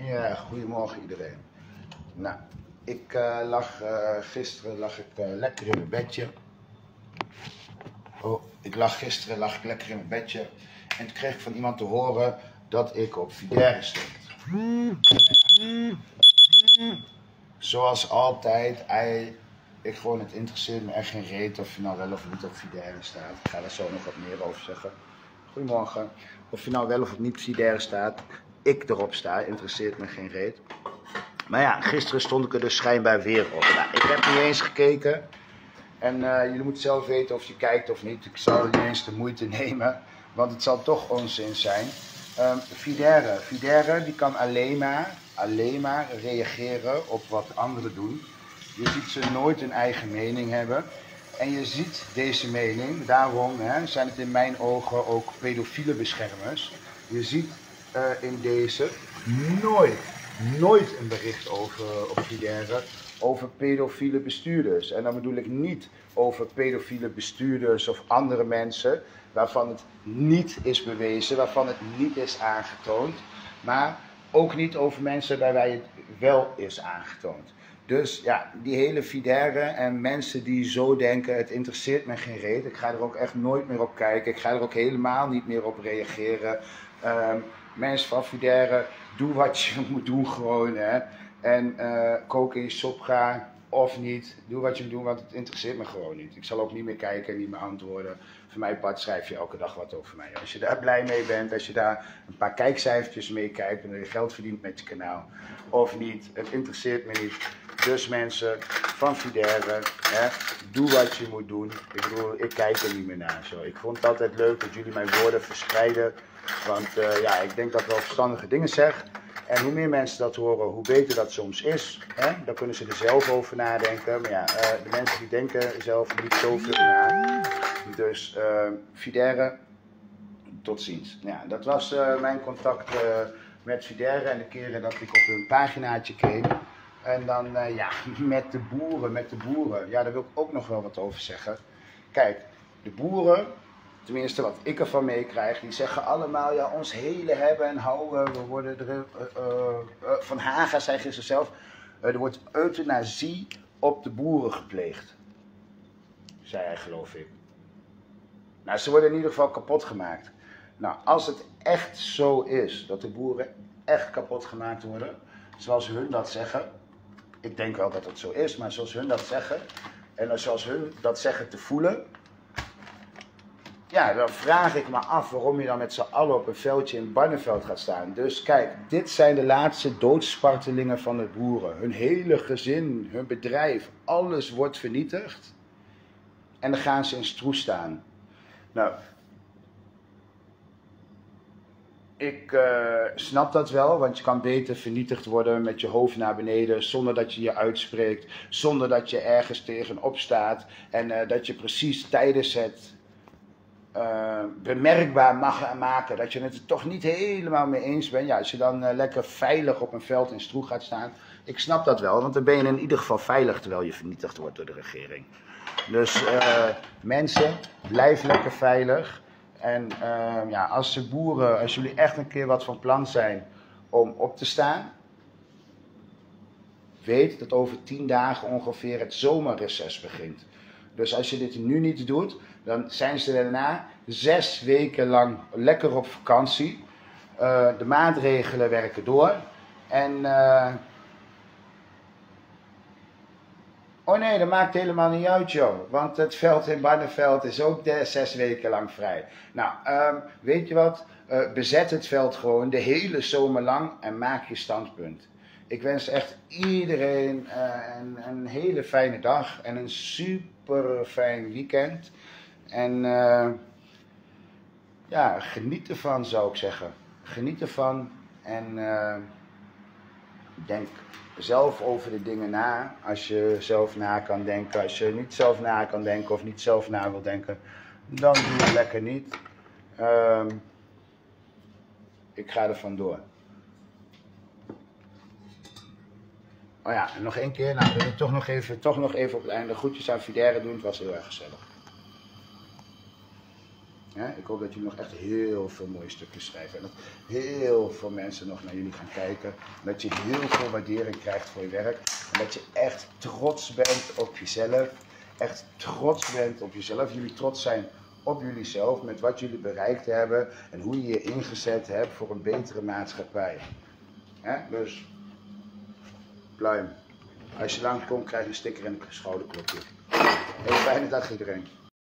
Ja, goedemorgen iedereen. Nou, gisteren lag ik lekker in mijn bedje. Gisteren lag ik lekker in mijn bedje en toen kreeg ik van iemand te horen dat ik op Fidaire stond. Zoals altijd, het interesseert me echt geen reet of je nou wel of niet op Fidaire staat. Ik ga daar zo nog wat meer over zeggen. Goedemorgen. Of je nou wel of niet op Fidaire staat, ik erop sta, interesseert me geen reet. Maar ja, gisteren stond ik er dus schijnbaar weer op. Nou, ik heb niet eens gekeken. En jullie moeten zelf weten of je kijkt of niet. Ik zal niet eens de moeite nemen, want het zal toch onzin zijn. Fidaire die kan alleen maar reageren op wat anderen doen. Je ziet ze nooit een eigen mening hebben. En je ziet deze mening, daarom zijn het in mijn ogen ook pedofiele beschermers. Je ziet in deze nooit een bericht op Fidaire over pedofiele bestuurders. En dan bedoel ik niet over pedofiele bestuurders of andere mensen waarvan het niet is bewezen, waarvan het niet is aangetoond. Maar ook niet over mensen waarbij het wel is aangetoond. Dus ja, die hele Fidaire en mensen die zo denken, het interesseert me geen reet. Ik ga er ook echt nooit meer op kijken. Ik ga er ook helemaal niet meer op reageren. Mensen van Fidaire, doe wat je moet doen gewoon. En kook in je sopga of niet. Doe wat je moet doen, want het interesseert me gewoon niet. Ik zal ook niet meer kijken en niet meer antwoorden. Voor mij part schrijf je elke dag wat over mij. Als je daar blij mee bent, als je daar een paar kijkcijfertjes mee kijkt en je geld verdient met je kanaal. Of niet, het interesseert me niet. Dus mensen van Fidaire, doe wat je moet doen. Ik bedoel, ik kijk er niet meer naar zo. Ik vond het altijd leuk dat jullie mijn woorden verspreiden. Want ik denk dat ik wel verstandige dingen zeg. En hoe meer mensen dat horen, hoe beter dat soms is. Dan kunnen ze er zelf over nadenken. Maar ja, de mensen die denken zelf niet zoveel na. Dus Fidaire, tot ziens. Ja, dat was mijn contact met Fidaire en de keren dat ik op hun paginaatje keek. En dan met de boeren. Ja, daar wil ik ook nog wel wat over zeggen. Kijk, de boeren, tenminste wat ik ervan meekrijg, die zeggen allemaal, ja, ons hele hebben en houden. We worden er, Van Haga zei gisteren zelf, er wordt euthanasie op de boeren gepleegd. Zei hij, geloof ik. Nou, ze worden in ieder geval kapot gemaakt. Nou, als het echt zo is, dat de boeren echt kapot gemaakt worden, zoals hun dat zeggen. Ik denk wel dat het zo is, maar zoals hun dat zeggen, en zoals hun dat zeggen te voelen, ja, dan vraag ik me af waarom je dan met z'n allen op een veldje in Barneveld gaat staan. Dus kijk, dit zijn de laatste doodspartelingen van de boeren. Hun hele gezin, hun bedrijf, alles wordt vernietigd. En dan gaan ze in Stroe staan. Nou, ik snap dat wel, want je kan beter vernietigd worden met je hoofd naar beneden, zonder dat je je uitspreekt, zonder dat je ergens tegenop staat en dat je precies tijdens het bemerkbaar mag maken dat je het er toch niet helemaal mee eens bent. Ja, als je dan lekker veilig op een veld in Stroe gaat staan, ik snap dat wel, want dan ben je in ieder geval veilig terwijl je vernietigd wordt door de regering. Dus mensen, blijf lekker veilig. En als jullie echt een keer wat van plan zijn om op te staan, weet dat over 10 dagen ongeveer het zomerreces begint. Dus als je dit nu niet doet, dan zijn ze daarna 6 weken lang lekker op vakantie. De maatregelen werken door. En oh nee, dat maakt helemaal niet uit, joh. Want het veld in Barneveld is ook 6 weken lang vrij. Nou, weet je wat? Bezet het veld gewoon de hele zomer lang en maak je standpunt. Ik wens echt iedereen een hele fijne dag en een super fijn weekend. En geniet ervan, zou ik zeggen. Geniet ervan en denk zelf over de dingen na, als je zelf na kan denken. Als je niet zelf na kan denken of niet zelf na wil denken, dan doe het lekker niet. Ik ga er vandoor. Oh ja, en nog één keer, nou wil ik toch nog even op het einde groetjes aan Fidaire doen. Het was heel erg gezellig. Ik hoop dat jullie nog echt heel veel mooie stukjes schrijven. En dat heel veel mensen nog naar jullie gaan kijken. En dat je heel veel waardering krijgt voor je werk. En dat je echt trots bent op jezelf. Echt trots bent op jezelf. Jullie trots zijn op jullie zelf. Met wat jullie bereikt hebben. En hoe je je ingezet hebt voor een betere maatschappij. Dus, pluim. Als je langskomt krijg je een sticker en een schouderklopje. Hele fijne dag iedereen.